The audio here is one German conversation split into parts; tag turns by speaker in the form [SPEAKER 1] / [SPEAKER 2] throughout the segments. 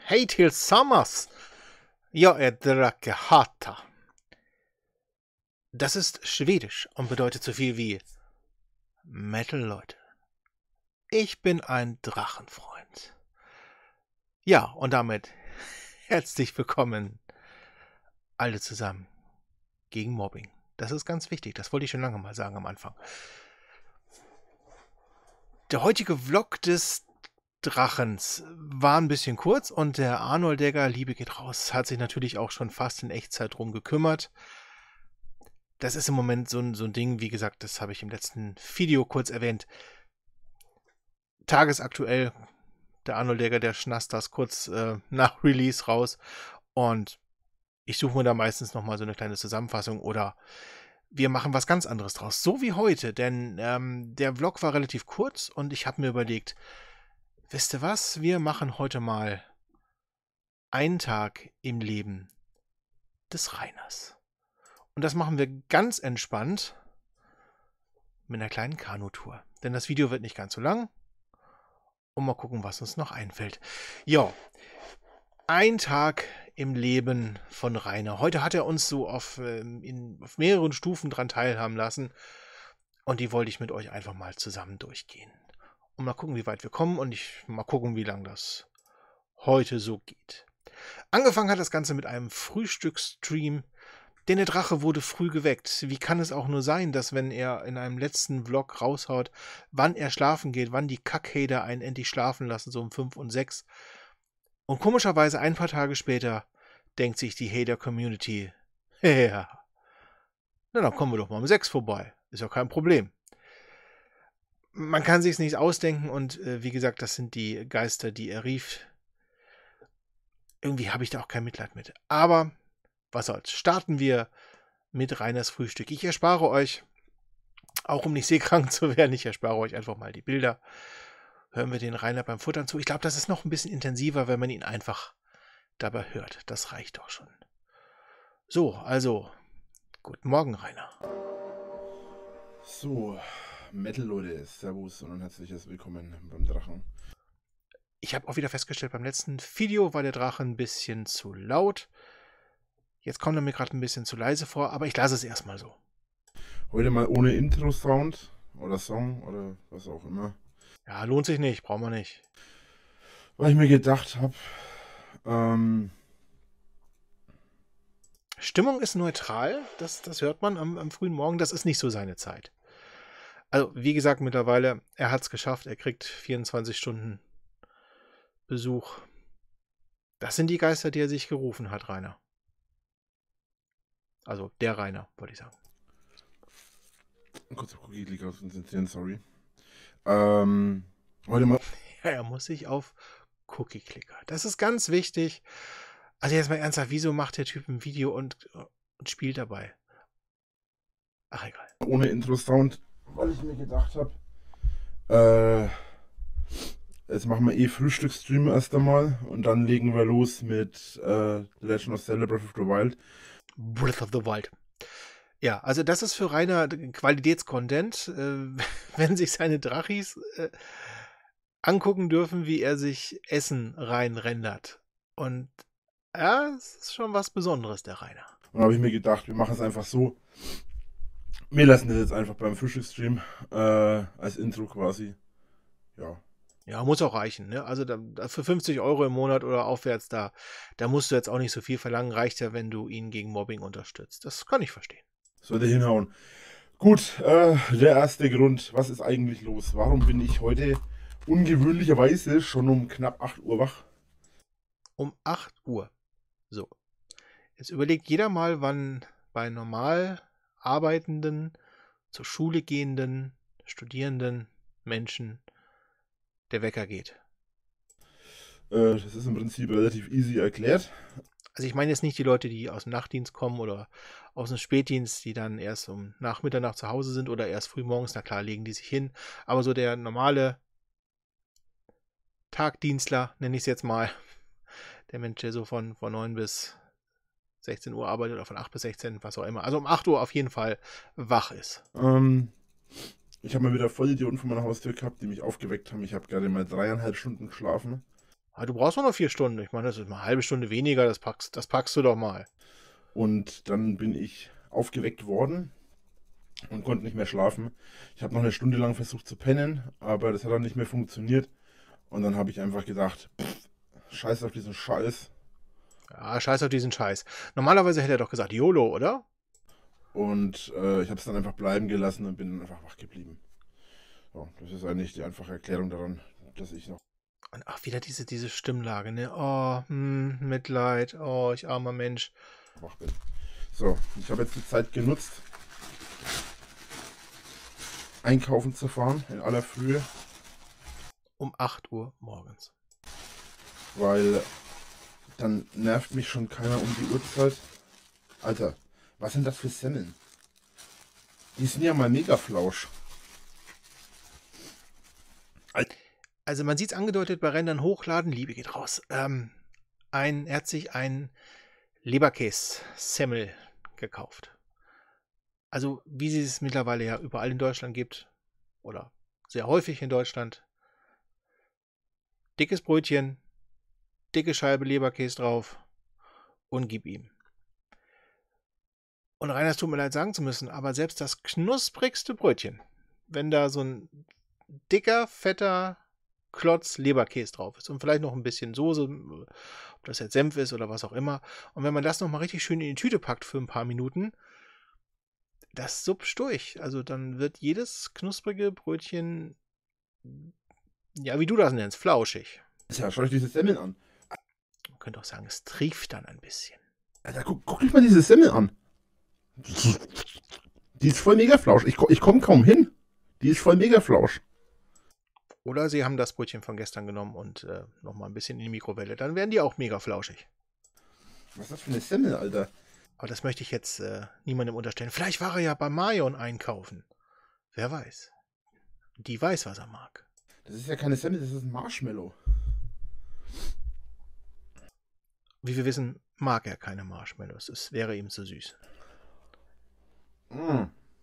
[SPEAKER 1] Hej tillsammans! Jag är Drake Hata. Das ist Schwedisch und bedeutet so viel wie Metal-Leute. Ich bin ein Drachenfreund. Ja, und damit herzlich willkommen alle zusammen gegen Mobbing. Das ist ganz wichtig, das wollte ich schon lange mal sagen am Anfang. Der heutige Vlog des Drachens war ein bisschen kurz und der Arnoldegger, Liebe geht raus, hat sich natürlich auch schon fast in Echtzeit drum gekümmert. Das ist im Moment so ein Ding, wie gesagt, das habe ich im letzten Video kurz erwähnt. Tagesaktuell, der Arnoldegger, der schnasst das kurz nach Release raus und ich suche mir da meistens nochmal so eine kleine Zusammenfassung oder wir machen was ganz anderes draus. So wie heute, denn der Vlog war relativ kurz und ich habe mir überlegt, wisst ihr was? Wir machen heute mal einen Tag im Leben des Rainers. Und das machen wir ganz entspannt mit einer kleinen Kanutour. Denn das Video wird nicht ganz so lang. Und mal gucken, was uns noch einfällt. Ja, ein Tag im Leben von Rainer. Heute hat er uns so auf mehreren Stufen dran teilhaben lassen. Und die wollte ich mit euch einfach mal zusammen durchgehen. Und mal gucken, wie weit wir kommen und mal gucken, wie lange das heute so geht. Angefangen hat das Ganze mit einem Frühstücksstream, denn der Drache wurde früh geweckt. Wie kann es auch nur sein, dass wenn er in einem letzten Vlog raushaut, wann er schlafen geht, wann die Kackhater einen endlich schlafen lassen, so um 5 und 6. Und komischerweise ein paar Tage später denkt sich die Hater-Community, ja, na dann kommen wir doch mal um 6 vorbei, ist ja kein Problem. Man kann sich's nicht ausdenken und wie gesagt, das sind die Geister, die er rief. Irgendwie habe ich da auch kein Mitleid mit. Aber was soll's, starten wir mit Rainers Frühstück. Ich erspare euch, auch um nicht seekrank zu werden, ich erspare euch einfach mal die Bilder. Hören wir den Rainer beim Futtern zu. Ich glaube, das ist noch ein bisschen intensiver, wenn man ihn einfach dabei hört. Das reicht doch schon. So, also, guten Morgen, Rainer.
[SPEAKER 2] So, Metal-Leute, Servus und ein herzliches Willkommen beim Drachen.
[SPEAKER 1] Ich habe auch wieder festgestellt, beim letzten Video war der Drache ein bisschen zu laut. Jetzt kommt er mir gerade ein bisschen zu leise vor, aber ich lasse es erstmal so.
[SPEAKER 2] Heute mal ohne Intro-Sound oder Song oder was auch immer.
[SPEAKER 1] Ja, lohnt sich nicht, brauchen wir nicht.
[SPEAKER 2] Weil ich mir gedacht habe,
[SPEAKER 1] Stimmung ist neutral, das hört man am frühen Morgen, das ist nicht so seine Zeit. Also, wie gesagt, mittlerweile, er hat es geschafft, er kriegt 24 Stunden Besuch. Das sind die Geister, die er sich gerufen hat, Rainer. Also, der Rainer, wollte ich sagen.
[SPEAKER 2] kurz auf Cookie-Clicker konzentrieren, sorry. Heute mal.
[SPEAKER 1] Ja, er muss sich auf Cookie-Clicker. Das ist ganz wichtig. Also, jetzt mal ernsthaft, wieso macht der Typ ein Video und spielt dabei? Ach, egal.
[SPEAKER 2] Ohne Intro-Sound, weil ich mir gedacht habe, jetzt machen wir Frühstücksstream erst einmal und dann legen wir los mit The Legend of Zelda Breath of the Wild.
[SPEAKER 1] Breath of the Wild. Ja, also das ist für Rainer Qualitätscontent, wenn sich seine Drachis angucken dürfen, wie er sich Essen reinrendert. Und ja, es ist schon was Besonderes, der Rainer.
[SPEAKER 2] Und da habe ich mir gedacht, wir machen es einfach so. Wir lassen das jetzt einfach beim Frühstücksstream als Intro quasi. Ja.
[SPEAKER 1] Ja, muss auch reichen, ne? Also für 50 € im Monat oder aufwärts, da musst du jetzt auch nicht so viel verlangen. Reicht ja, wenn du ihn gegen Mobbing unterstützt. Das kann ich verstehen.
[SPEAKER 2] Sollte hinhauen. Gut, der erste Grund. Was ist eigentlich los? Warum bin ich heute ungewöhnlicherweise schon um knapp 8 Uhr wach?
[SPEAKER 1] Um 8 Uhr. So. Jetzt überlegt jeder mal, wann bei normal arbeitenden, zur Schule gehenden, studierenden Menschen der Wecker geht.
[SPEAKER 2] Das ist im Prinzip relativ easy erklärt.
[SPEAKER 1] Also ich meine jetzt nicht die Leute, die aus dem Nachtdienst kommen oder aus dem Spätdienst, die dann erst nach Mitternacht zu Hause sind oder erst früh morgens, na klar, legen die sich hin. Aber so der normale Tagdienstler, nenne ich es jetzt mal, der Mensch, der so von 9 bis 16 Uhr arbeitet oder von 8 bis 16, was auch immer. Also um 8 Uhr auf jeden Fall wach ist.
[SPEAKER 2] Ich habe mal wieder Vollidioten vor meiner Haustür gehabt, die mich aufgeweckt haben. Ich habe gerade mal 3,5 Stunden geschlafen.
[SPEAKER 1] Du brauchst nur noch 4 Stunden. Ich meine, das ist mal eine halbe Stunde weniger, das packst du doch mal.
[SPEAKER 2] Und dann bin ich aufgeweckt worden und konnte nicht mehr schlafen. Ich habe noch eine Stunde lang versucht zu pennen, aber das hat dann nicht mehr funktioniert. Und dann habe ich einfach gedacht, scheiß auf diesen Scheiß.
[SPEAKER 1] Ja, scheiß auf diesen Scheiß. Normalerweise hätte er doch gesagt YOLO, oder?
[SPEAKER 2] Und ich habe es dann einfach bleiben gelassen und bin dann einfach wach geblieben. So, das ist eigentlich die einfache Erklärung daran, dass ich noch
[SPEAKER 1] Und auch wieder diese Stimmlage, ne? Oh, Mitleid. Oh, ich armer Mensch.
[SPEAKER 2] wach bin. So, ich habe jetzt die Zeit genutzt, einkaufen zu fahren in aller Frühe,
[SPEAKER 1] Um 8 Uhr morgens.
[SPEAKER 2] weil dann nervt mich schon keiner um die Uhrzeit. Alter, was sind das für Semmeln? Die sind ja mal mega flausch.
[SPEAKER 1] Also man sieht es angedeutet bei Rändern hochladen. Liebe geht raus. Er hat sich ein Leberkäse-Semmel gekauft. Also wie sie es mittlerweile ja überall in Deutschland gibt. Oder sehr häufig in Deutschland. Dickes Brötchen, dicke Scheibe Leberkäse drauf und gib ihm. Und Rainer, es tut mir leid sagen zu müssen, aber selbst das knusprigste Brötchen, wenn da so ein dicker, fetter Klotz Leberkäse drauf ist und vielleicht noch ein bisschen Soße, ob das jetzt Senf ist oder was auch immer, und wenn man das nochmal richtig schön in die Tüte packt für ein paar Minuten, das suppt durch. Also dann wird jedes knusprige Brötchen, ja, wie du das nennst, flauschig.
[SPEAKER 2] Ja, schau euch diese Semmeln an.
[SPEAKER 1] Man könnte auch sagen, es trieft dann ein bisschen.
[SPEAKER 2] Alter, guck euch mal diese Semmel an. Die ist voll mega flausch. Ich komme kaum hin. Die ist voll mega flausch.
[SPEAKER 1] Oder sie haben das Brötchen von gestern genommen und nochmal ein bisschen in die Mikrowelle. Dann werden die auch mega flauschig.
[SPEAKER 2] Was ist das für eine Semmel, Alter?
[SPEAKER 1] Aber das möchte ich jetzt niemandem unterstellen. Vielleicht war er ja bei Marion einkaufen. Wer weiß. Die weiß, was er mag.
[SPEAKER 2] Das ist ja keine Semmel, das ist ein Marshmallow.
[SPEAKER 1] Wie wir wissen, mag er keine Marshmallows. Es wäre ihm zu süß.
[SPEAKER 2] Mm.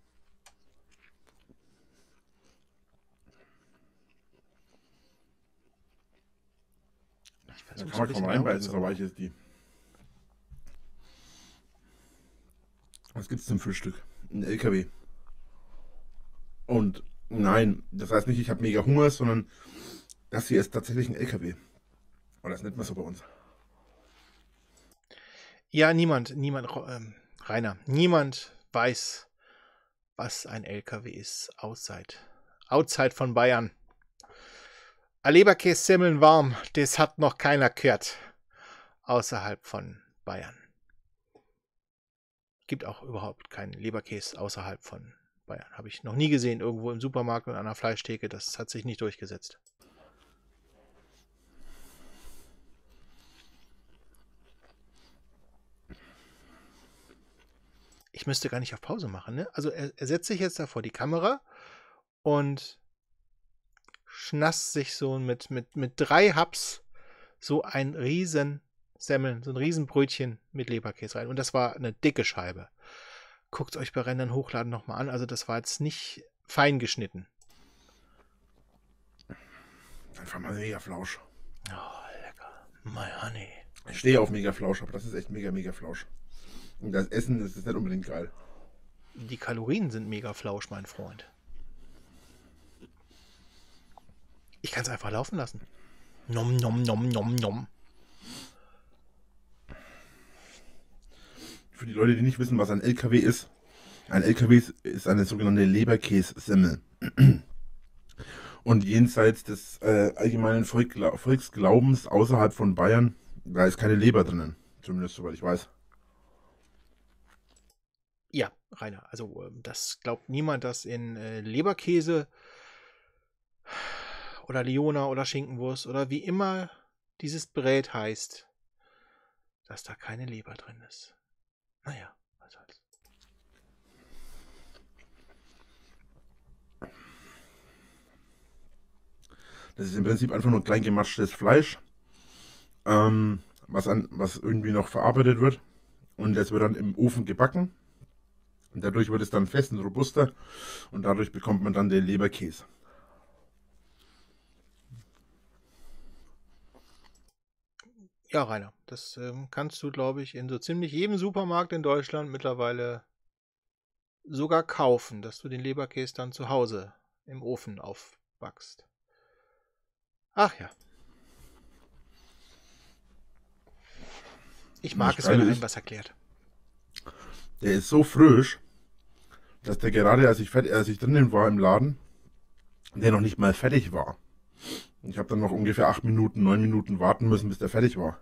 [SPEAKER 1] Ich
[SPEAKER 2] Da
[SPEAKER 1] versuche
[SPEAKER 2] kann man kaum reinbeißen, so weich ist die. Was gibt's zum Frühstück? Ein LKW. Und nein, das heißt nicht, ich habe mega Hunger, sondern das hier ist tatsächlich ein LKW. Und das nennt man so bei uns.
[SPEAKER 1] Ja, niemand, Rainer, niemand weiß, was ein LKW ist, outside von Bayern. A Leberkäse semmeln warm, das hat noch keiner gehört, außerhalb von Bayern. Gibt auch überhaupt keinen Leberkäse außerhalb von Bayern. Habe ich noch nie gesehen, irgendwo im Supermarkt und an einer Fleischtheke, das hat sich nicht durchgesetzt. Ich müsste gar nicht auf Pause machen, ne? Also er setzt sich jetzt da vor die Kamera und schnasst sich so mit 3 Haps so ein riesen Semmeln, so ein riesen Brötchen mit Leberkäse rein. Und das war eine dicke Scheibe. Guckt euch bei Rändern hochladen nochmal an. Also das war jetzt nicht fein geschnitten.
[SPEAKER 2] Einfach mal mega Flausch.
[SPEAKER 1] Oh, lecker. My honey.
[SPEAKER 2] Ich stehe auf mega Flausch, aber das ist echt mega, mega Flausch. Und das Essen ist nicht unbedingt geil.
[SPEAKER 1] Die Kalorien sind mega flausch, mein Freund. Ich kann es einfach laufen lassen. Nom, nom, nom, nom, nom.
[SPEAKER 2] Für die Leute, die nicht wissen, was ein LKW ist. Ein LKW ist eine sogenannte Leberkässemmel. Und jenseits des allgemeinen Volksglaubens außerhalb von Bayern, da ist keine Leber drinnen. Zumindest soweit ich weiß.
[SPEAKER 1] Ja, Rainer, also das glaubt niemand, dass in Leberkäse oder Leona oder Schinkenwurst oder wie immer dieses Brät heißt, dass da keine Leber drin ist. Naja, was soll's.
[SPEAKER 2] Das ist im Prinzip einfach nur klein gemaschtes Fleisch, was irgendwie noch verarbeitet wird. Und das wird dann im Ofen gebacken. Und dadurch wird es dann fest und robuster. Und dadurch bekommt man dann den Leberkäse.
[SPEAKER 1] Ja, Rainer, das kannst du, glaube ich, in so ziemlich jedem Supermarkt in Deutschland mittlerweile sogar kaufen, dass du den Leberkäse dann zu Hause im Ofen aufbackst. Ach ja, ich
[SPEAKER 2] Und das
[SPEAKER 1] mag es, wenn
[SPEAKER 2] Geile
[SPEAKER 1] einem
[SPEAKER 2] ist,
[SPEAKER 1] was erklärt.
[SPEAKER 2] der ist so frisch, dass der gerade, als ich drinnen war im Laden, der noch nicht mal fertig war. Ich habe dann noch ungefähr 8 Minuten, 9 Minuten warten müssen, bis der fertig war.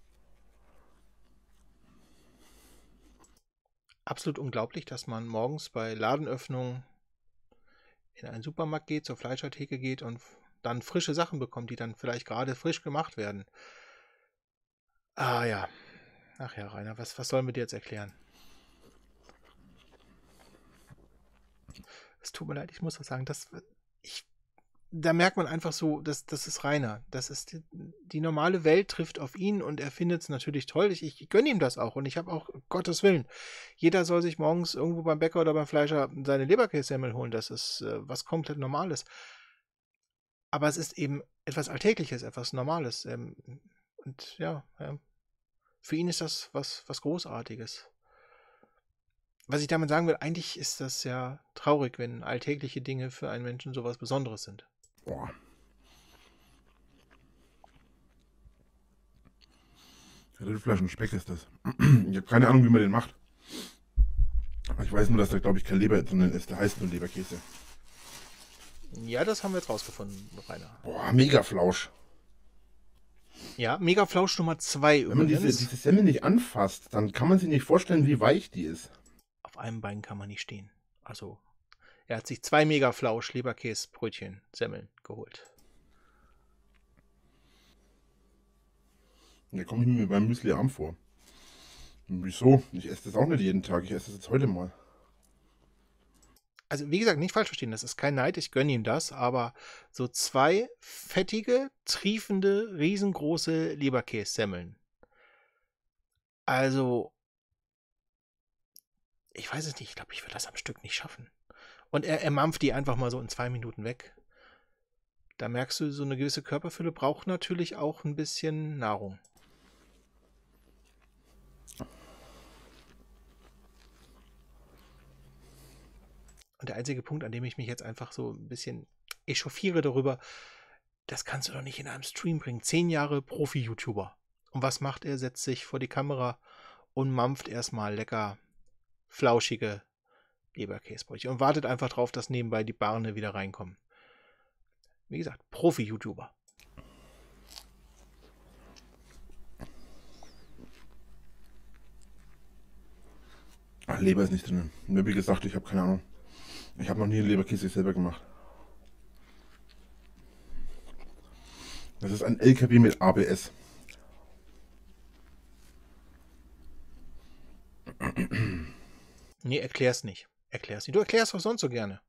[SPEAKER 1] Absolut unglaublich, dass man morgens bei Ladenöffnung in einen Supermarkt geht, zur Fleischertheke geht und dann frische Sachen bekommt, die dann vielleicht gerade frisch gemacht werden. Ah ja. Ach ja, Rainer, was sollen wir dir jetzt erklären? Es tut mir leid, ich muss das sagen, ich, da merkt man einfach so, das ist Rainer. Das ist die normale Welt trifft auf ihn und er findet es natürlich toll. Ich gönne ihm das auch und ich habe auch, Gottes Willen, jeder soll sich morgens irgendwo beim Bäcker oder beim Fleischer seine Leberkässemmel holen. Das ist was komplett Normales. Aber es ist eben etwas Alltägliches, etwas Normales. Und ja, für ihn ist das was Großartiges. Was ich damit sagen will, eigentlich ist das ja traurig, wenn alltägliche Dinge für einen Menschen sowas Besonderes sind.
[SPEAKER 2] Boah. Rindfleisch und Speck ist das. Ich habe keine Ahnung, wie man den macht. Aber ich weiß nur, dass da, glaube ich, kein Leber drin ist. Der heißt nur Leberkäse.
[SPEAKER 1] Ja, das haben wir jetzt rausgefunden, Rainer.
[SPEAKER 2] Boah, mega Flausch.
[SPEAKER 1] Ja, Megaflausch Nummer 2
[SPEAKER 2] Wenn man
[SPEAKER 1] übrigens.
[SPEAKER 2] diese Semmel nicht anfasst, dann kann man sich nicht vorstellen, wie weich die ist.
[SPEAKER 1] Auf einem Bein kann man nicht stehen. Also, er hat sich 2 Megaflausch Leberkäse, Brötchen, Semmeln geholt.
[SPEAKER 2] Da komme ich mir beim Müsli arm vor. Und wieso? Ich esse das auch nicht jeden Tag. Ich esse das jetzt heute mal.
[SPEAKER 1] Also, wie gesagt, nicht falsch verstehen, das ist kein Neid, ich gönne ihm das, aber so 2 fettige, triefende, riesengroße Leberkässemmeln. Also, ich weiß es nicht, ich glaube, ich würde das am Stück nicht schaffen. Und er mampft die einfach mal so in 2 Minuten weg. Da merkst du, so eine gewisse Körperfülle braucht natürlich auch ein bisschen Nahrung. Und der einzige Punkt, an dem ich mich jetzt einfach so ein bisschen echauffiere darüber, das kannst du doch nicht in einem Stream bringen. 10 Jahre Profi-YouTuber. Und was macht er? Setzt sich vor die Kamera und mampft erstmal lecker flauschige Leberkäsebrötchen und wartet einfach drauf, dass nebenbei die Barne wieder reinkommen. Wie gesagt, Profi-YouTuber.
[SPEAKER 2] Ach, Leber ist nicht drin. Wie gesagt, ich habe keine Ahnung. Ich habe noch nie einen Leberkäse selber gemacht. Das ist ein LKW mit ABS.
[SPEAKER 1] Nee, erklär's nicht. Erklär's nicht. Du erklärst doch sonst so gerne.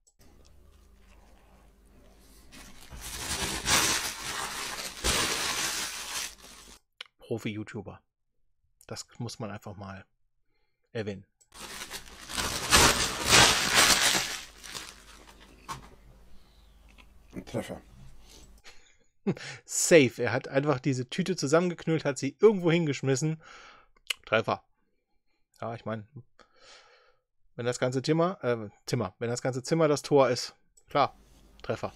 [SPEAKER 1] Profi-YouTuber. Das muss man einfach mal erwähnen.
[SPEAKER 2] Ein Treffer.
[SPEAKER 1] Safe. Er hat einfach diese Tüte zusammengeknüllt, hat sie irgendwo hingeschmissen. Treffer. Ja, ich meine, wenn das ganze wenn das ganze Zimmer das Tor ist, klar, Treffer.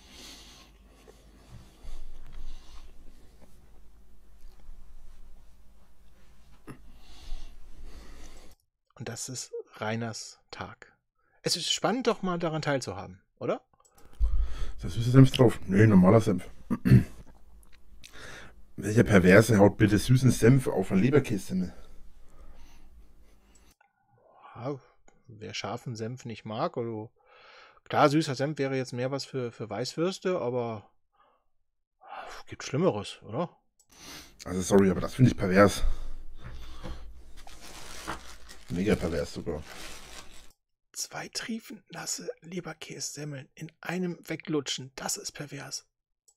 [SPEAKER 1] Und das ist Rainers Tag. Es ist spannend, doch mal daran teilzuhaben, oder?
[SPEAKER 2] Ist da süßer Senf drauf? Nee, normaler Senf. Welcher Perverse haut bitte süßen Senf auf ein Leberkässemmel?
[SPEAKER 1] Ja, wer scharfen Senf nicht mag, oder klar, süßer Senf wäre jetzt mehr was für Weißwürste, aber gibt Schlimmeres, oder?
[SPEAKER 2] Also sorry, aber das finde ich pervers. Mega pervers sogar.
[SPEAKER 1] 2 triefnasse Leberkässemmeln in einem weglutschen, das ist pervers.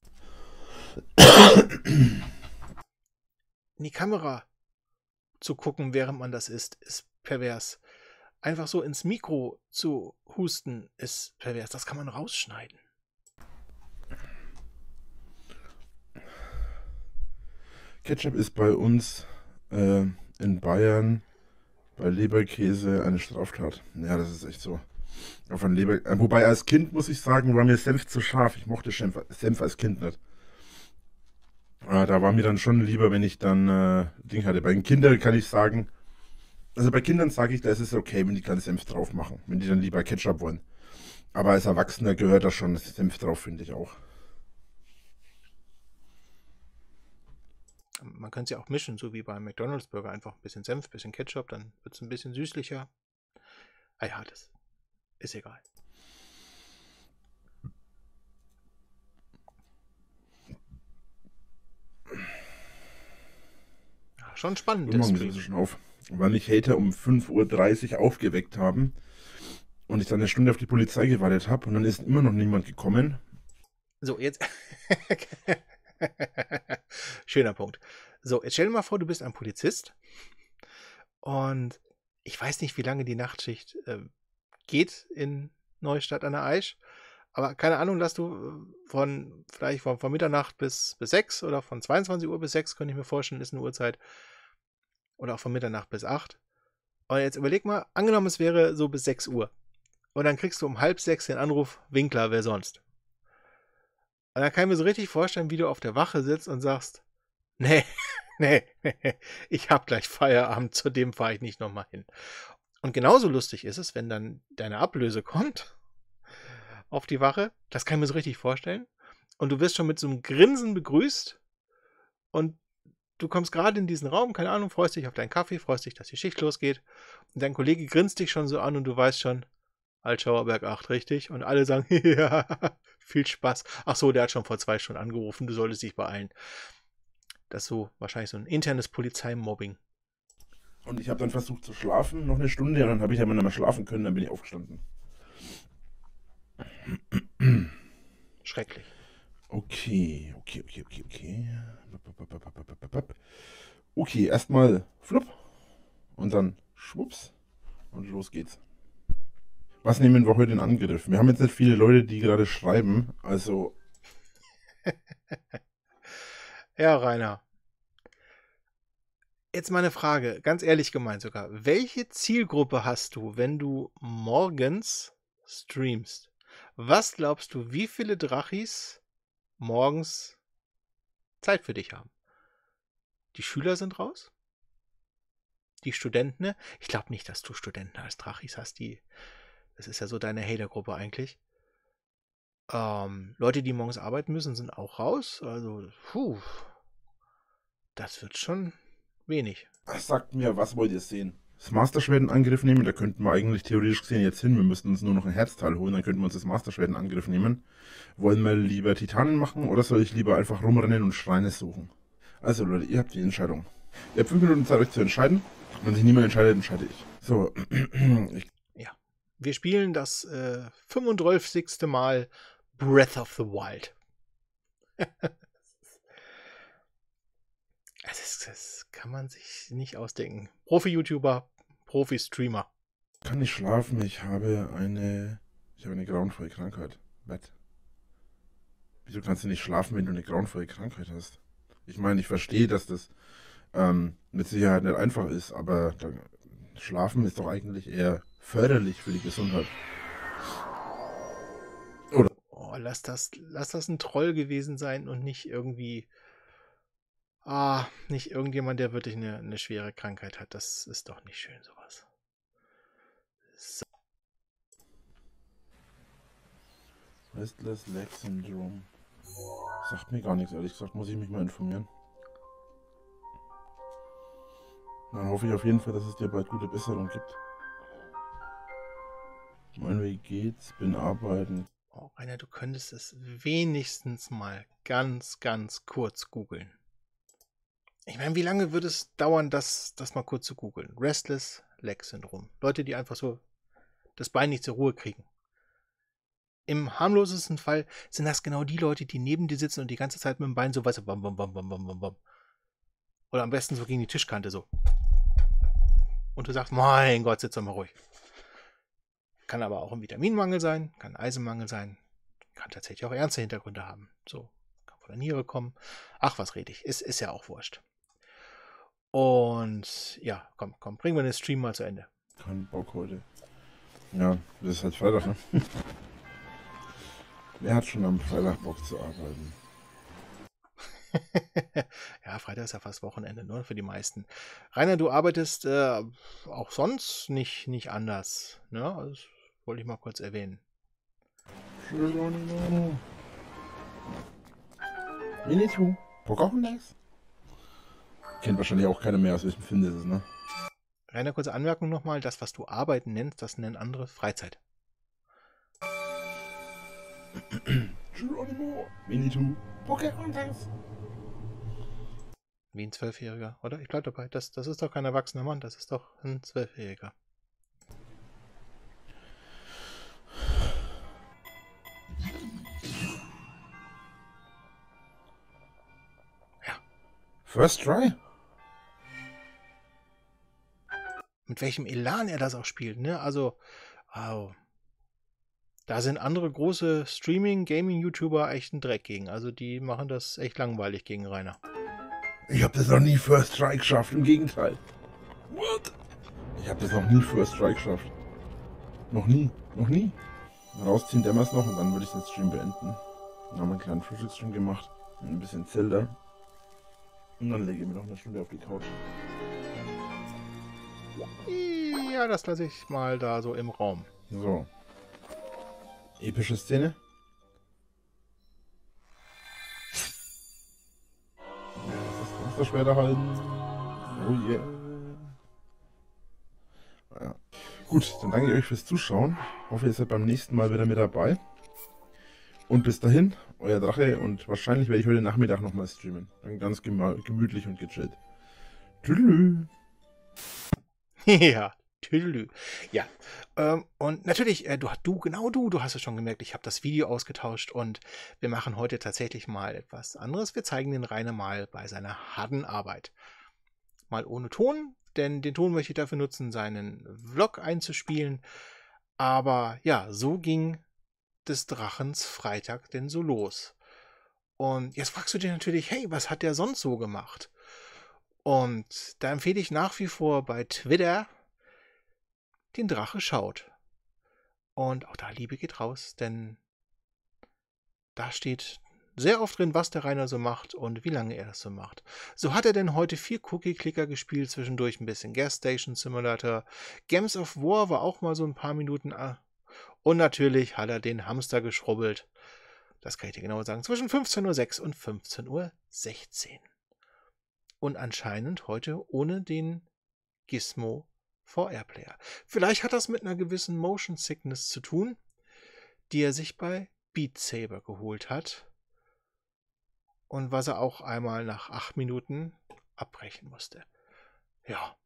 [SPEAKER 1] In die Kamera zu gucken, während man das isst, ist pervers. Einfach so ins Mikro zu husten, ist pervers. Das kann man rausschneiden.
[SPEAKER 2] Ketchup ist bei uns in Bayern bei Leberkäse eine Straftat. Ja, das ist echt so. Auf ein wobei als Kind muss ich sagen, war mir Senf zu scharf. Ich mochte Senf als Kind nicht. Da war mir dann schon lieber, wenn ich dann Ding hatte. Bei den Kindern kann ich sagen, also bei Kindern sage ich, da ist es okay, wenn die keinen Senf drauf machen. Wenn die dann lieber Ketchup wollen. Aber als Erwachsener gehört da schon Senf drauf, finde ich auch.
[SPEAKER 1] Man könnte es ja auch mischen, so wie beim McDonald's Burger. Einfach ein bisschen Senf, ein bisschen Ketchup, dann wird es ein bisschen süßlicher. Ah ja, das ist egal. Ja, schon spannend.
[SPEAKER 2] Guten Morgen, wir sind schon auf. Weil mich Hater um 5:30 Uhr aufgeweckt haben und ich dann eine Stunde auf die Polizei gewartet habe und dann ist immer noch niemand gekommen.
[SPEAKER 1] So, jetzt. Schöner Punkt. So, jetzt stell dir mal vor, du bist ein Polizist und ich weiß nicht, wie lange die Nachtschicht geht in Neustadt an der Aisch, aber keine Ahnung, lass du vielleicht von Mitternacht bis 6 oder von 22 Uhr bis 6, könnte ich mir vorstellen, ist eine Uhrzeit. Oder auch von Mitternacht bis 8. Und jetzt überleg mal, angenommen, es wäre so bis 6 Uhr. Und dann kriegst du um 5:30 den Anruf, Winkler, wer sonst? Und dann kann ich mir so richtig vorstellen, wie du auf der Wache sitzt und sagst, nee, nee, ich hab gleich Feierabend, zu dem fahre ich nicht nochmal hin. Und genauso lustig ist es, wenn dann deine Ablöse kommt auf die Wache. Das kann ich mir so richtig vorstellen. Und du wirst schon mit so einem Grinsen begrüßt und du kommst gerade in diesen Raum, keine Ahnung, freust dich auf deinen Kaffee, freust dich, dass die Schicht losgeht. Und dein Kollege grinst dich schon so an und du weißt schon, Altschauerberg 8, richtig? Und alle sagen, ja, viel Spaß. Ach so, der hat schon vor 2 Stunden angerufen, du solltest dich beeilen. Das ist so wahrscheinlich so ein internes Polizeimobbing.
[SPEAKER 2] Und ich habe dann versucht zu schlafen, noch eine Stunde, und dann habe ich aber nicht mehr schlafen können, dann bin ich aufgestanden.
[SPEAKER 1] Schrecklich.
[SPEAKER 2] Okay. Okay, erstmal flupp und dann schwupps und los geht's. Was nehmen wir heute in Angriff? Wir haben jetzt nicht viele Leute, die gerade schreiben, also...
[SPEAKER 1] Ja, Rainer. Jetzt mal eine Frage, ganz ehrlich gemeint sogar. Welche Zielgruppe hast du, wenn du morgens streamst? Was glaubst du, wie viele Drachis morgens Zeit für dich haben? Die Schüler sind raus? Die Studenten? Ne? Ich glaube nicht, dass du Studenten als Drachis hast. Das ist ja so deine Hater-Gruppe eigentlich. Leute, die morgens arbeiten müssen, sind auch raus. Also, das wird schon wenig.
[SPEAKER 2] Sagt mir, was wollt ihr sehen? Das Masterschwert in Angriff nehmen, da könnten wir eigentlich theoretisch gesehen jetzt hin. Wir müssten uns nur noch ein Herzteil holen, dann könnten wir uns das Masterschwert in Angriff nehmen. Wollen wir lieber Titanen machen oder soll ich lieber einfach rumrennen und Schreine suchen? Also Leute, ihr habt die Entscheidung. Ihr habt 5 Minuten Zeit, euch zu entscheiden. Wenn sich niemand entscheidet, entscheide ich. So,
[SPEAKER 1] Ja, wir spielen das 35. Mal Breath of the Wild. Das kann man sich nicht ausdenken. Profi-YouTuber, Profi-Streamer.
[SPEAKER 2] Kann nicht schlafen, ich habe eine grauenvolle Krankheit. Bett. Wieso kannst du nicht schlafen, wenn du eine grauenvolle Krankheit hast? Ich meine, ich verstehe, dass das mit Sicherheit nicht einfach ist, aber Schlafen ist doch eigentlich eher förderlich für die Gesundheit. Oder?
[SPEAKER 1] Oh, lass das ein Troll gewesen sein und nicht irgendwie... nicht irgendjemand, der wirklich eine schwere Krankheit hat. Das ist doch nicht schön, sowas. So.
[SPEAKER 2] Restless Leg Syndrome. Sagt mir gar nichts, ehrlich gesagt, muss ich mich mal informieren. Dann hoffe ich auf jeden Fall, dass es dir bald gute Besserung gibt. Moin, wie geht's? Bin arbeiten.
[SPEAKER 1] Oh, Rainer, du könntest es wenigstens mal ganz, ganz kurz googeln. Ich meine, wie lange würde es dauern, das mal kurz zu googeln? Restless Leg Syndrome. Leute, die einfach so das Bein nicht zur Ruhe kriegen. Im harmlosesten Fall sind das genau die Leute, die neben dir sitzen und die ganze Zeit mit dem Bein so, weißt du, bam, bam, bam, bam, bam, bam. Oder am besten so gegen die Tischkante so. Und du sagst, mein Gott, sitz doch mal ruhig. Kann aber auch ein Vitaminmangel sein, kann ein Eisenmangel sein, kann tatsächlich auch ernste Hintergründe haben. So, kann von der Niere kommen. Ach, was rede ich, ist ja auch wurscht. Und ja, komm, bringen wir den Stream mal zu Ende.
[SPEAKER 2] Kein Bock heute. Ja, das ist halt Freitag, ne? Wer hat schon am Freitag Bock zu arbeiten?
[SPEAKER 1] Ja, Freitag ist ja fast Wochenende, nur für die meisten. Rainer, du arbeitest auch sonst nicht anders, ne? Also, das wollte ich mal kurz erwähnen.
[SPEAKER 2] Winnetou. Bock auf das? Kennt wahrscheinlich auch keiner mehr, aus welchem Film das ist, ne?
[SPEAKER 1] Rainer, kurze Anmerkung nochmal. Das, was du Arbeiten nennst, das nennen andere Freizeit.
[SPEAKER 2] Winnetou. Pocahontas.
[SPEAKER 1] Wie ein 12-Jähriger, oder? Ich bleib dabei. Das ist doch kein erwachsener Mann, das ist doch ein 12-Jähriger. Ja.
[SPEAKER 2] First try?
[SPEAKER 1] Mit welchem Elan er das auch spielt, ne? Also, wow. Da sind andere große Streaming-Gaming-YouTuber echt ein Dreck gegen. Also die machen das echt langweilig gegen Rainer.
[SPEAKER 2] Ich habe das noch nie First Try geschafft, im Gegenteil. What? Ich habe das noch nie First Try geschafft. Noch nie. Rausziehen dämmer's noch und dann würde ich den Stream beenden. Dann haben wir einen kleinen Frühstücksstream gemacht. Ein bisschen Zelda. Und dann lege ich mir noch eine Stunde auf die Couch.
[SPEAKER 1] Ja, das lasse ich mal da so im Raum.
[SPEAKER 2] So. Epische Szene. Das Monsterschwerter halten. Oh yeah. Ja. Gut, dann danke ich euch fürs Zuschauen. Hoffe, ihr seid beim nächsten Mal wieder mit dabei. Und bis dahin, euer Drache, und wahrscheinlich werde ich heute Nachmittag nochmal streamen. Dann ganz gemütlich und gechillt. Tschüss.
[SPEAKER 1] Ja, tüdelü. Ja, und natürlich, du hast es schon gemerkt, ich habe das Video ausgetauscht und wir machen heute tatsächlich mal etwas anderes. Wir zeigen den Rainer mal bei seiner harten Arbeit. Mal ohne Ton, denn den Ton möchte ich dafür nutzen, seinen Vlog einzuspielen. Aber ja, so ging des Drachens Freitag denn so los. Und jetzt fragst du dich natürlich, hey, was hat der sonst so gemacht? Und da empfehle ich nach wie vor bei Twitter den Drache schaut. Und auch da Liebe geht raus, denn da steht sehr oft drin, was der Rainer so macht und wie lange er das so macht. So hat er denn heute 4 Cookie-Clicker gespielt, zwischendurch ein bisschen Gas Station Simulator. Games of War war auch mal so ein paar Minuten. Und natürlich hat er den Hamster geschrubbelt. Das kann ich dir genau sagen. Zwischen 15:06 Uhr und 15:16 Uhr. Und anscheinend heute ohne den Gizmo VR-Player. Vielleicht hat das mit einer gewissen Motion Sickness zu tun, die er sich bei Beat Saber geholt hat. Und was er auch einmal nach 8 Minuten abbrechen musste. Ja.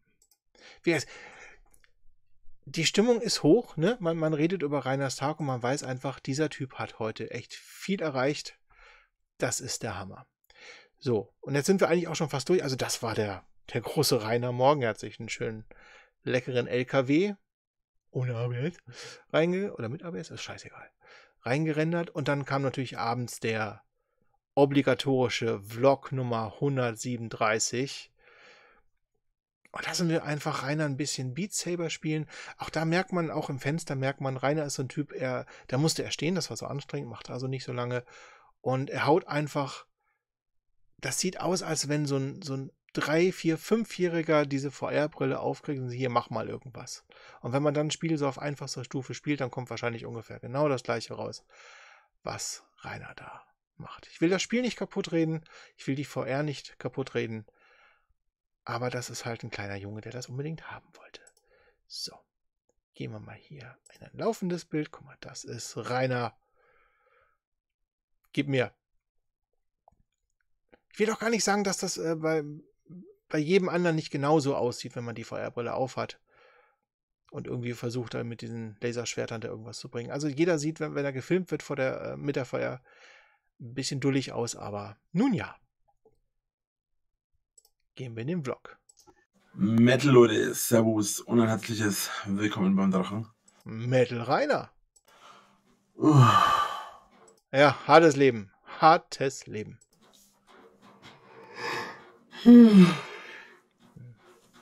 [SPEAKER 1] Die Stimmung ist hoch, ne? Man redet über Rainers Tag und man weiß einfach, dieser Typ hat heute echt viel erreicht. Das ist der Hammer. So, und jetzt sind wir eigentlich auch schon fast durch. Also das war der große Rainer morgen. Er hat sich einen schönen, leckeren LKW ohne ABS oder mit ABS, ist scheißegal, reingerendert. Und dann kam natürlich abends der obligatorische Vlog Nummer 137. Und da sind wir einfach Rainer ein bisschen Beat Saber spielen. Auch da merkt man, auch im Fenster merkt man, Rainer ist so ein Typ, da musste er stehen, das war so anstrengend, macht also nicht so lange. Und er haut einfach, das sieht aus, als wenn so ein 3-, 4-, 5-Jähriger diese VR-Brille aufkriegt und sagt, hier, mach mal irgendwas. Und wenn man dann ein Spiel so auf einfachster Stufe spielt, dann kommt wahrscheinlich ungefähr genau das gleiche raus, was Rainer da macht. Ich will das Spiel nicht kaputt reden, ich will die VR nicht kaputt reden, aber das ist halt ein kleiner Junge, der das unbedingt haben wollte. So, gehen wir mal hier in ein laufendes Bild. Guck mal, das ist Rainer. Gib mir. Ich will doch gar nicht sagen, dass das bei jedem anderen nicht genauso aussieht, wenn man die VR-Brille aufhat und irgendwie versucht, da mit diesen Laserschwertern da irgendwas zu bringen. Also jeder sieht, wenn er gefilmt wird mit der VR, ein bisschen dullig aus, aber nun ja. Gehen wir in den Vlog.
[SPEAKER 2] Metal Leute, Servus und ein herzliches Willkommen beim Drachen.
[SPEAKER 1] Metal Rainer. Ja, hartes Leben. Hartes Leben.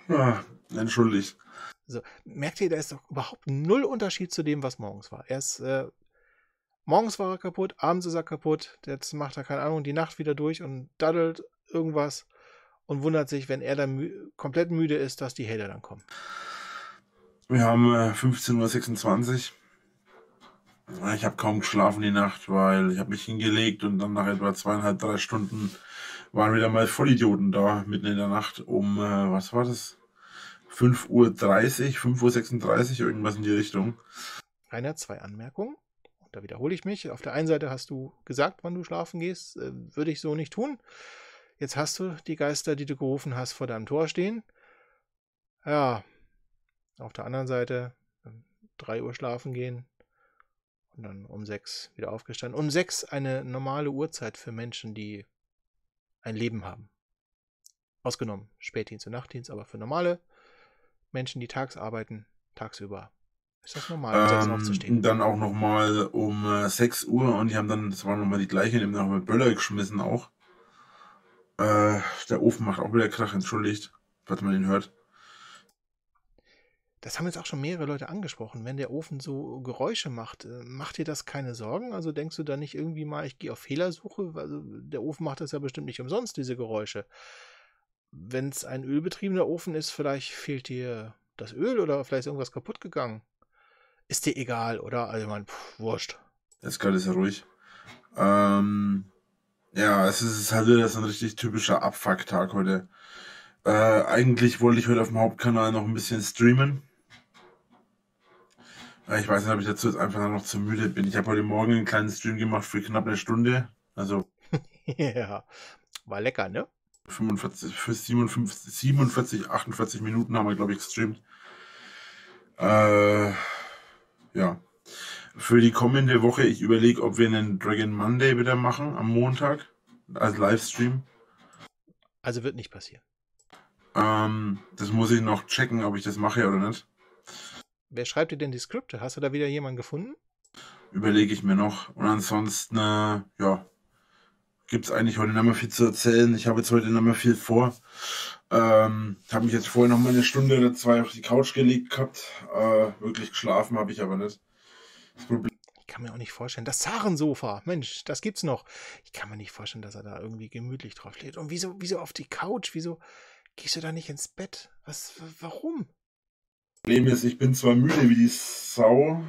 [SPEAKER 2] Ah, entschuldigt.
[SPEAKER 1] So, merkt ihr, da ist doch überhaupt null Unterschied zu dem, was morgens war. Morgens war er kaputt, abends ist er kaputt, jetzt macht er, keine Ahnung, die Nacht wieder durch und daddelt irgendwas und wundert sich, wenn er dann komplett müde ist, dass die Hater dann kommen.
[SPEAKER 2] Wir haben 15:26 Uhr. Ich habe kaum geschlafen die Nacht, weil ich habe mich hingelegt und dann nach etwa 2,5, 3 Stunden waren wieder mal Vollidioten da, mitten in der Nacht um, was war das? 5:30 Uhr, 5:36 Uhr, irgendwas in die Richtung.
[SPEAKER 1] Rainer, 2 Anmerkungen. Da wiederhole ich mich. Auf der einen Seite hast du gesagt, wann du schlafen gehst. Würde ich so nicht tun. Jetzt hast du die Geister, die du gerufen hast, vor deinem Tor stehen. Ja, auf der anderen Seite 3 Uhr schlafen gehen und dann um 6 wieder aufgestanden. Um 6 eine normale Uhrzeit für Menschen, die ein Leben haben. Ausgenommen Spätdienst und Nachtdienst, aber für normale Menschen, die tags arbeiten, tagsüber ist das normal, um 6 aufzustehen.
[SPEAKER 2] Dann auch nochmal um 6 Uhr und die haben dann, das war nochmal die gleiche, die haben nochmal Böller geschmissen auch. Der Ofen macht auch wieder Krach, entschuldigt, falls man ihn hört.
[SPEAKER 1] Das haben jetzt auch schon mehrere Leute angesprochen. Wenn der Ofen so Geräusche macht, macht dir das keine Sorgen? Also denkst du da nicht irgendwie mal, ich gehe auf Fehlersuche? Also der Ofen macht das ja bestimmt nicht umsonst, diese Geräusche. Wenn es ein ölbetriebener Ofen ist, vielleicht fehlt dir das Öl oder vielleicht ist irgendwas kaputt gegangen. Ist dir egal, oder? Also ich meine, wurscht.
[SPEAKER 2] Jetzt gerade ist er ruhig. Ja, es ist halt wieder so ein richtig typischer Abfuck-Tag heute. Eigentlich wollte ich heute auf dem Hauptkanal noch ein bisschen streamen. Ich weiß nicht, ob ich dazu jetzt einfach noch zu müde bin. Ich habe heute Morgen einen kleinen Stream gemacht für knapp eine Stunde. Also
[SPEAKER 1] Ja, war lecker, ne?
[SPEAKER 2] 47, 48 Minuten haben wir, glaube ich, gestreamt. Ja. Für die kommende Woche, ich überlege, ob wir einen Dragon Monday wieder machen am Montag als Livestream.
[SPEAKER 1] Also wird nicht passieren.
[SPEAKER 2] Das muss ich noch checken, ob ich das mache oder nicht.
[SPEAKER 1] Wer schreibt dir denn die Skripte? Hast du da wieder jemanden gefunden?
[SPEAKER 2] Überlege ich mir noch. Und ansonsten, ja, gibt es eigentlich heute nicht mehr viel zu erzählen. Ich habe jetzt heute nicht mehr viel vor. Habe mich jetzt vorher noch mal eine Stunde oder 2 auf die Couch gelegt gehabt. Wirklich geschlafen habe ich aber nicht. Das Problem.
[SPEAKER 1] Ich kann mir auch nicht vorstellen. Das Zarensofa, Mensch, das gibt's noch. Ich kann mir nicht vorstellen, dass er da irgendwie gemütlich drauf steht. Und wieso auf die Couch? Wieso gehst du da nicht ins Bett? Warum?
[SPEAKER 2] Problem ist, ich bin zwar müde wie die Sau.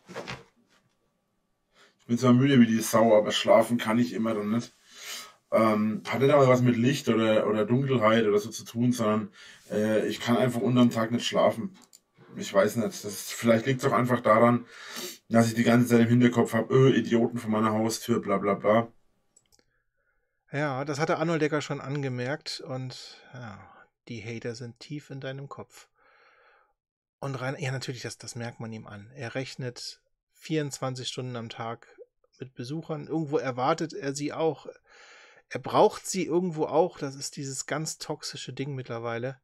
[SPEAKER 2] Aber schlafen kann ich immer dann nicht. Hat nicht aber was mit Licht oder Dunkelheit oder so zu tun, sondern ich kann einfach unterm Tag nicht schlafen. Ich weiß nicht. Vielleicht liegt es auch einfach daran, dass ich die ganze Zeit im Hinterkopf habe, Idioten vor meiner Haustür, bla bla bla.
[SPEAKER 1] Ja, das hatte Arnold Decker schon angemerkt und ja, die Hater sind tief in deinem Kopf. Und rein, ja, natürlich, das merkt man ihm an. Er rechnet 24 Stunden am Tag mit Besuchern. Irgendwo erwartet er sie auch. Er braucht sie irgendwo auch. Das ist dieses ganz toxische Ding mittlerweile.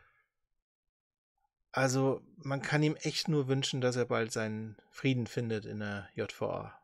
[SPEAKER 1] Also, man kann ihm echt nur wünschen, dass er bald seinen Frieden findet in der JVA.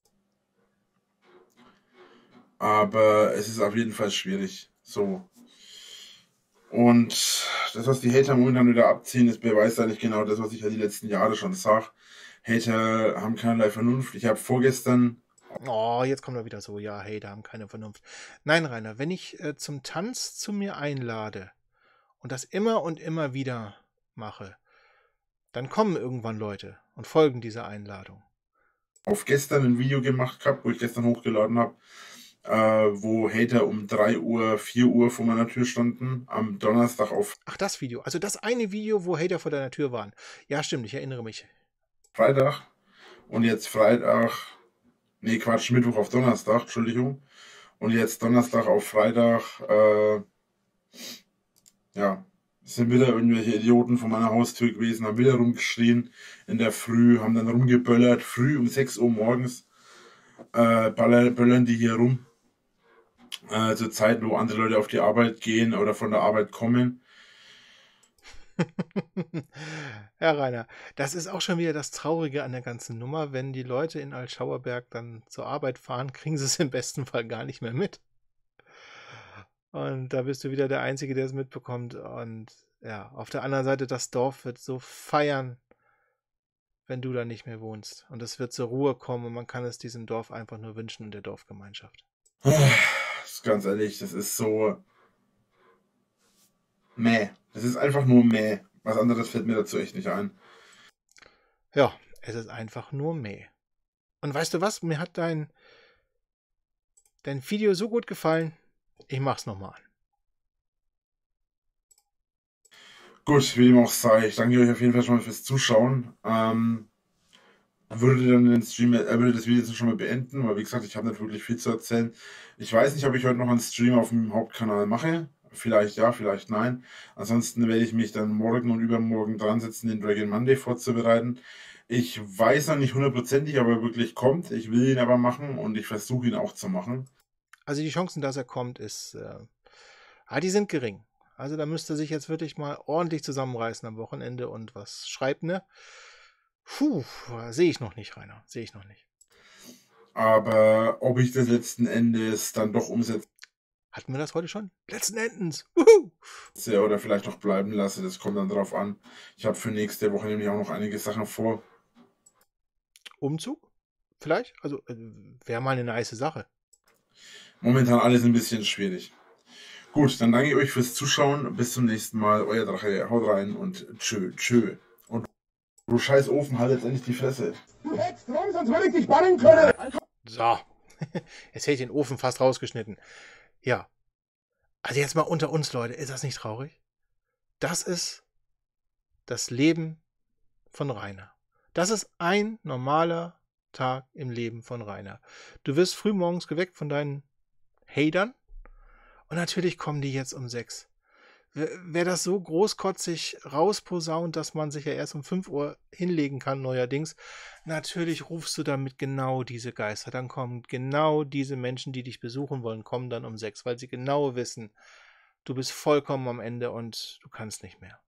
[SPEAKER 2] Aber es ist auf jeden Fall schwierig. So. Und das, was die Hater momentan wieder abziehen, das beweist eigentlich genau das, was ich ja die letzten Jahre schon sage. Hater haben keinerlei Vernunft. Ich habe vorgestern.
[SPEAKER 1] Oh, jetzt kommt er wieder so, ja, hey, da haben keine Vernunft. Nein, Rainer, wenn ich zum Tanz zu mir einlade und das immer und immer wieder mache, dann kommen irgendwann Leute und folgen dieser Einladung.
[SPEAKER 2] Auf gestern ein Video gemacht gehabt, wo ich gestern hochgeladen habe, wo Hater um 3 Uhr, 4 Uhr vor meiner Tür standen, am Donnerstag auf
[SPEAKER 1] Ach, das Video. Also das eine Video, wo Hater vor deiner Tür waren. Ja, stimmt, ich erinnere mich.
[SPEAKER 2] Freitag und jetzt Freitag, nee, Quatsch, Mittwoch auf Donnerstag, Entschuldigung. Und jetzt Donnerstag auf Freitag, ja, sind wieder irgendwelche Idioten vor meiner Haustür gewesen, haben wieder rumgeschrien in der Früh, haben dann rumgeböllert, früh um 6 Uhr morgens böllern die hier rum. Zur Zeit, wo andere Leute auf die Arbeit gehen oder von der Arbeit kommen.
[SPEAKER 1] Ja, Rainer, das ist auch schon wieder das Traurige an der ganzen Nummer. Wenn die Leute in Altschauerberg dann zur Arbeit fahren, kriegen sie es im besten Fall gar nicht mehr mit. Und da bist du wieder der Einzige, der es mitbekommt. Und ja, auf der anderen Seite, das Dorf wird so feiern, wenn du da nicht mehr wohnst. Und es wird zur Ruhe kommen und man kann es diesem Dorf einfach nur wünschen und der Dorfgemeinschaft.
[SPEAKER 2] Ganz ehrlich, das ist so mäh. Das ist einfach nur mäh. Was anderes fällt mir dazu echt nicht ein.
[SPEAKER 1] Ja, es ist einfach nur mäh. Und weißt du was? Mir hat dein Video so gut gefallen. Ich mach's nochmal an.
[SPEAKER 2] Gut, wie dem auch sei. Ich danke euch auf jeden Fall schon mal fürs Zuschauen. Würde dann den Stream, würde das Video jetzt schon mal beenden, weil wie gesagt, ich habe nicht wirklich viel zu erzählen. Ich weiß nicht, ob ich heute noch einen Stream auf dem Hauptkanal mache. Vielleicht ja, vielleicht nein. Ansonsten werde ich mich dann morgen und übermorgen dran setzen, den Dragon Monday vorzubereiten. Ich weiß noch nicht hundertprozentig, ob er wirklich kommt. Ich will ihn aber machen und ich versuche ihn auch zu machen.
[SPEAKER 1] Also die Chancen, dass er kommt, die sind gering. Also da müsste sich jetzt wirklich mal ordentlich zusammenreißen am Wochenende und was schreibt, ne? Puh, sehe ich noch nicht, Rainer. Sehe ich noch nicht.
[SPEAKER 2] Aber ob ich das letzten Endes dann doch umsetze
[SPEAKER 1] Hatten wir das heute schon? Letzten Endes. Wuhu!
[SPEAKER 2] oder vielleicht noch bleiben lasse, das kommt dann drauf an. Ich habe für nächste Woche nämlich auch noch einige Sachen vor.
[SPEAKER 1] Umzug? Vielleicht? Also wäre mal eine nice Sache.
[SPEAKER 2] Momentan alles ein bisschen schwierig. Gut, dann danke ich euch fürs Zuschauen. Bis zum nächsten Mal. Euer Drache. Haut rein und tschö, tschö. Und du scheiß Ofen, halt jetzt endlich die Fresse.
[SPEAKER 3] Du hättest rum, sonst würde ich dich bannen können.
[SPEAKER 1] So. Jetzt hätte ich den Ofen fast rausgeschnitten. Ja. Also jetzt mal unter uns, Leute. Ist das nicht traurig? Das ist das Leben von Rainer. Das ist ein normaler Tag im Leben von Rainer. Du wirst frühmorgens geweckt von deinen Hatern und natürlich kommen die jetzt um 6. Wer das so großkotzig rausposaunt, dass man sich ja erst um 5 Uhr hinlegen kann neuerdings, natürlich rufst du damit genau diese Geister. Dann kommen genau diese Menschen, die dich besuchen wollen, kommen dann um 6, weil sie genau wissen, du bist vollkommen am Ende und du kannst nicht mehr.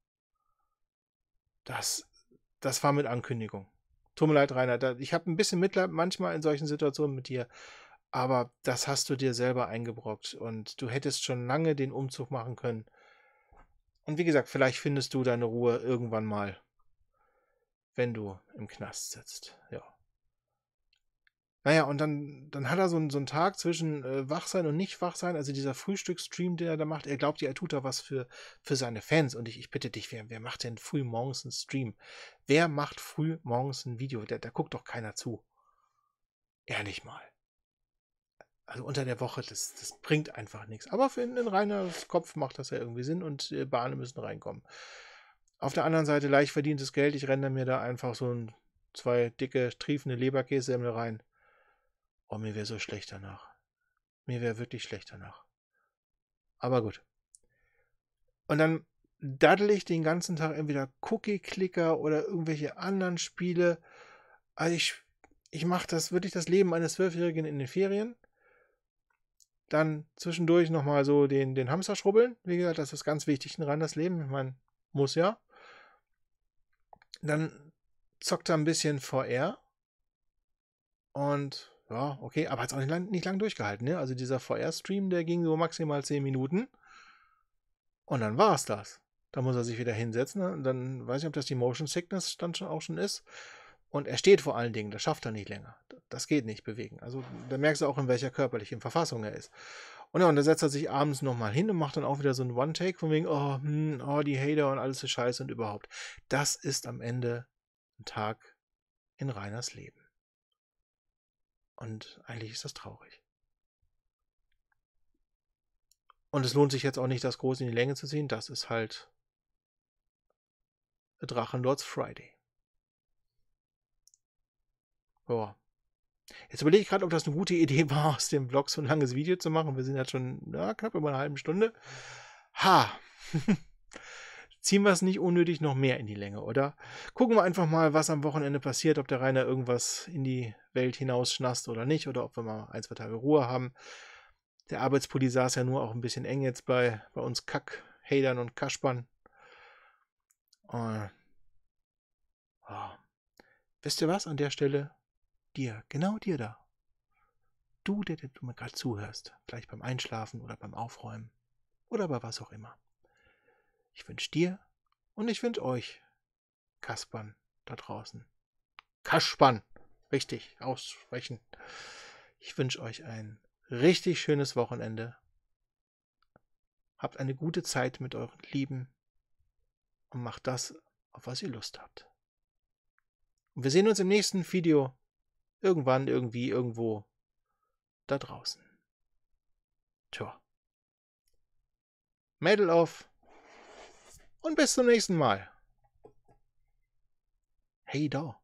[SPEAKER 1] Das war mit Ankündigung. Tut mir leid, Rainer. Ich habe ein bisschen Mitleid manchmal in solchen Situationen mit dir, aber das hast du dir selber eingebrockt und du hättest schon lange den Umzug machen können. Und wie gesagt, vielleicht findest du deine Ruhe irgendwann mal, wenn du im Knast sitzt. Ja. Naja, und dann hat er so einen Tag zwischen Wachsein und Nicht-Wachsein, also dieser Frühstücksstream, den er da macht. Er glaubt ja, er tut da was für seine Fans. Und ich bitte dich, wer macht denn früh morgens einen Stream? Wer macht früh morgens ein Video? Da guckt doch keiner zu. Ehrlich mal. Also unter der Woche, das bringt einfach nichts. Aber für einen Rainers Kopf macht das ja irgendwie Sinn und Bahnen müssen reinkommen. Auf der anderen Seite leicht verdientes Geld. Ich renne mir da einfach so 2 dicke, triefende Leberkässemmel rein. Oh, mir wäre so schlecht danach. Mir wäre wirklich schlecht danach. Aber gut. Und dann daddel ich den ganzen Tag entweder Cookie-Clicker oder irgendwelche anderen Spiele. Also ich mache das wirklich das Leben eines 12-Jährigen in den Ferien. Dann zwischendurch nochmal so den Hamster schrubbeln. Wie gesagt, das ist ganz wichtig in das Leben. Ich meine, muss ja. Dann zockt er ein bisschen VR. Und ja, okay, aber hat es auch nicht lang durchgehalten. Ne? Also dieser VR-Stream, der ging so maximal 10 Minuten. Und dann war es das. Da muss er sich wieder hinsetzen. Ne? Und dann weiß ich, ob das die Motion Sickness dann auch schon ist. Und er steht vor allen Dingen, das schafft er nicht länger. Das geht nicht bewegen. Also da merkst du auch, in welcher körperlichen Verfassung er ist. Und ja, und dann setzt er sich abends nochmal hin und macht dann auch wieder so einen One-Take von wegen, die Hater und alles ist scheiße und überhaupt. Das ist am Ende ein Tag in Rainers Leben. Und eigentlich ist das traurig. Und es lohnt sich jetzt auch nicht, das groß in die Länge zu ziehen. Das ist halt Drachenlords Friday. Boah. Jetzt überlege ich gerade, ob das eine gute Idee war, aus dem Vlog so ein langes Video zu machen. Wir sind jetzt schon knapp über eine halbe Stunde. Ziehen wir es nicht unnötig noch mehr in die Länge, oder? Gucken wir einfach mal, was am Wochenende passiert, ob der Rainer irgendwas in die Welt hinaus schnasst oder nicht, oder ob wir mal 1, 2 Tage Ruhe haben. Der Arbeitspulli saß ja nur auch ein bisschen eng jetzt bei uns Kack-Hatern und Kaspern. Wisst ihr was? An der Stelle dir, genau dir da. Du, der du mir gerade zuhörst, gleich beim Einschlafen oder beim Aufräumen. oder bei was auch immer. Ich wünsche dir und ich wünsche euch, Kaspern da draußen. Kaspern, richtig aussprechen. Ich wünsche euch ein richtig schönes Wochenende. Habt eine gute Zeit mit euren Lieben und macht das, auf was ihr Lust habt. Und wir sehen uns im nächsten Video. Irgendwann, irgendwie, irgendwo da draußen. Tja. Mädel auf und bis zum nächsten Mal. Hey da.